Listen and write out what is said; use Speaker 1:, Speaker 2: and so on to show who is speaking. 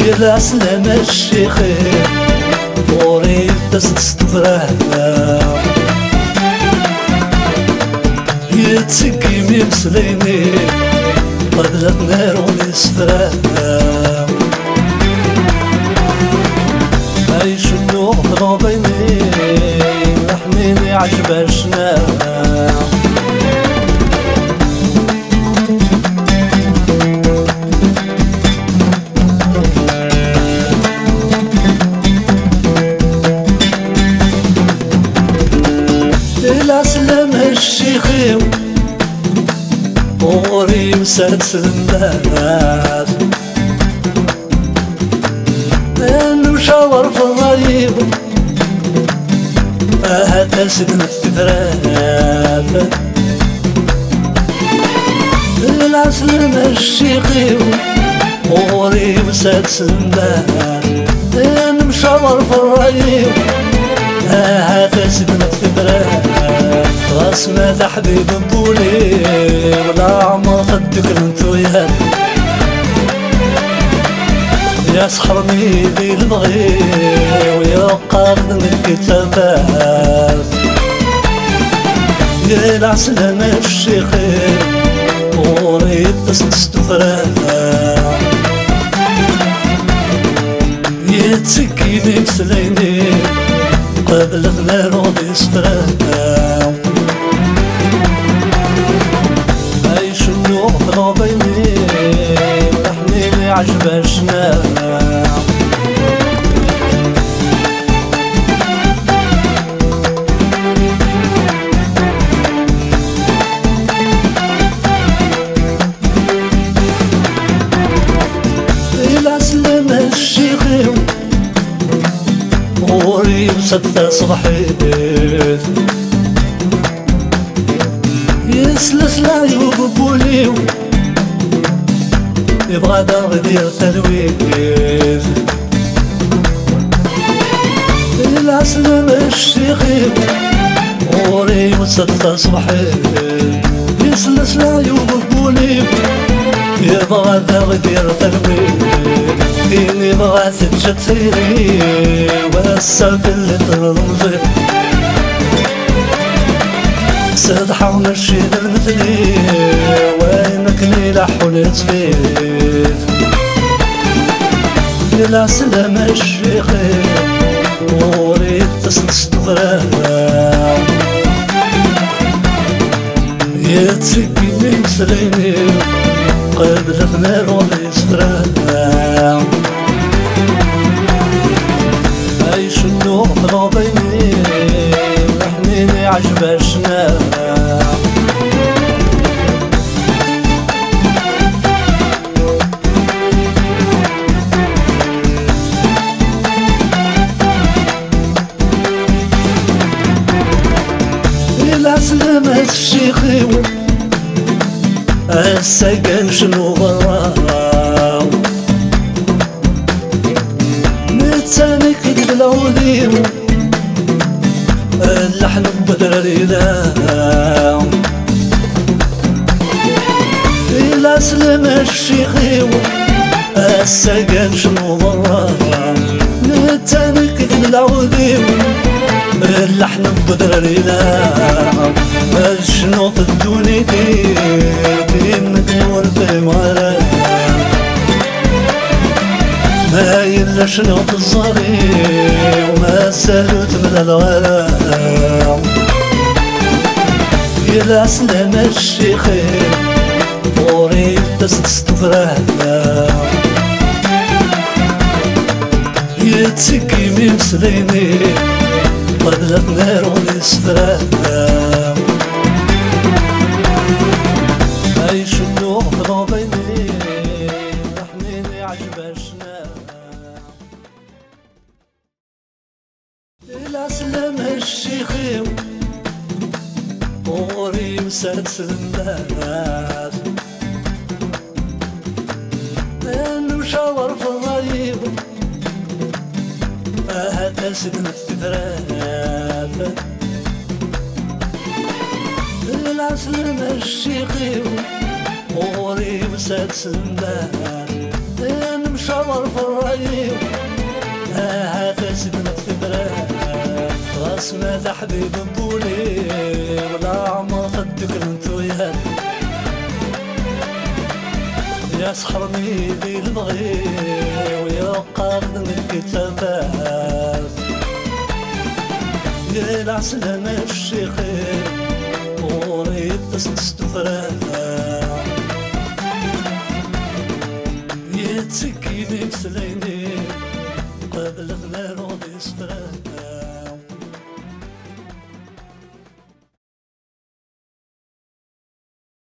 Speaker 1: يلا سلام الشيخ وريد تستفرح يتسكي من سليني قدرت نار ونسفرح عيش النوح ضابيني لحنيني عجباشنا سلام الشيخي وري مسات الناس انو شاور في الغريب هاتا سكنة التفرات سلام الشيخي وري مسات الناس انو شاور في الغريب هاتا سكنة التفرات رسمة حبيب بولي ولا عمر خدك انتو يا سحرني ذي البغي ويا قارن الكتابات يا العسلان الشيخ وريد تستفرات يتسكيني بسليني قبل غنار ودي سفرات عيش النوح ضابيني لحنيني عجباشنا إلى سلام الشيخي وري ستة صبحيت يسلس لا يوبوليو يبغى دار ديال تلويز إلا سلام الشيخي وري ستة صبحيت يسلس لا يوبوليو يبغى دار ديال تلويز إني بغات تشتري والسالف اللي ترمزي سدحة ونشيد المثلي وينك ليلة حولي تفيد يلا سلام الشيخي وريد تستفرح يتسكي من سليني قبل غنار ولي سفرح عيش النوح ضابيني لحنيني عجباشنا إلى سلام الشيخي السجن شنو غرام نتساني كدب العوديم اللحن بدري دام إلى سلام الشيخي السجن شنو غرام نتساني كدب العوديم اللحن بدري دام شنو في الدنيا ديمتني ورفي مرام ما يلا شنو في الظري وما سالوت من الغرام يلا سلام الشيخي وريد تستفرح يتسكي من سليني قدرت نار ونسفرح عيش النوح ضابيني لحنيني عجباشنا إلى سلام الشيخي وري مسلسل الناس انو شاور في الغريب هاتا سكنة التفرات العسلان الشيخي وري مسلسل الناس شاور في الرأي فاسد متفبرات غاسمة حبيب بولي ولا عمر خدك انتويات يا سحرني ذي البغي ويا قارن الكتابات يا العسلامة الشيخين وريد تستفرات يتسك